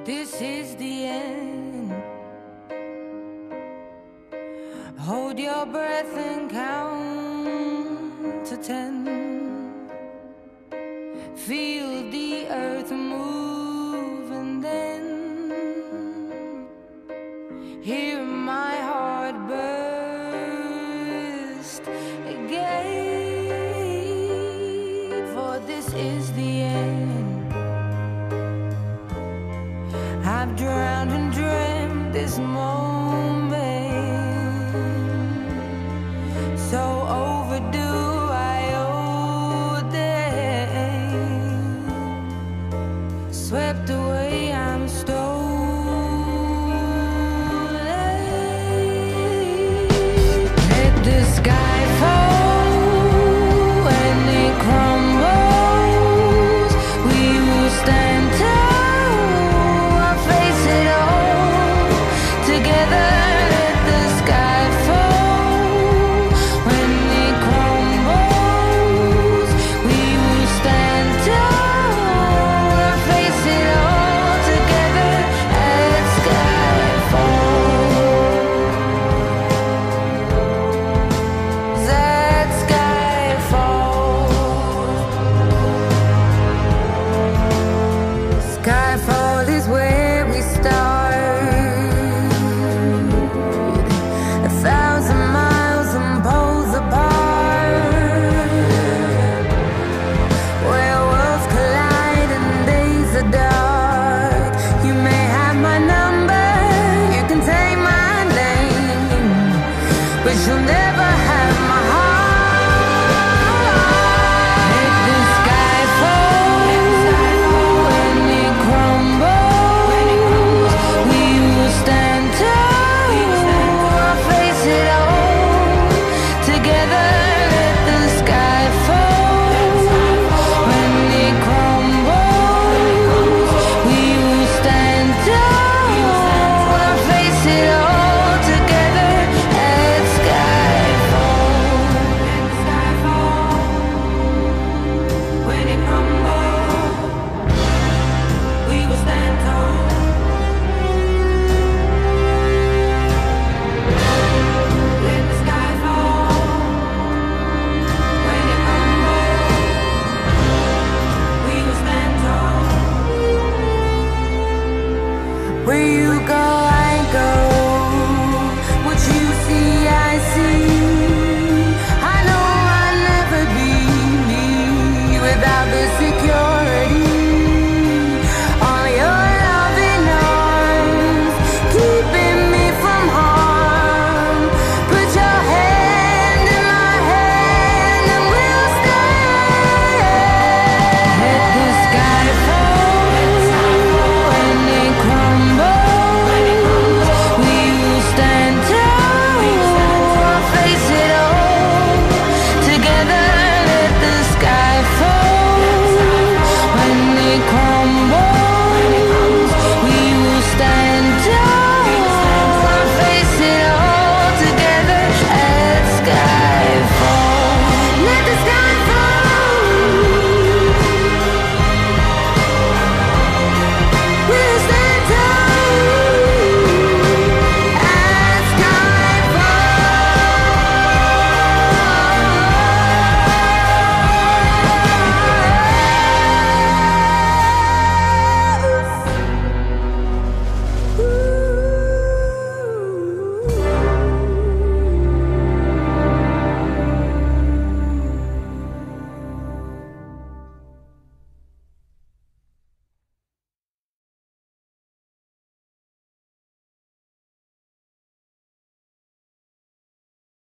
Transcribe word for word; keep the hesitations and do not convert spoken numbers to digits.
This is the end. Hold your breath and count to ten. Feel the earth move and then hear my heart burst again. For this is the end. I've drowned and dreamt this moment, so overdue I owe them. Swept away, I'm stolen. Let the sky fall when it crumbles. We will stand tall. Skyfall is where we start, a thousand miles and poles apart, where worlds collide and days are dark. You may have my number, you can take my name, but you'll never have my heart. Where you go, I go. What you see, I see. I know I'll never be me without the secure.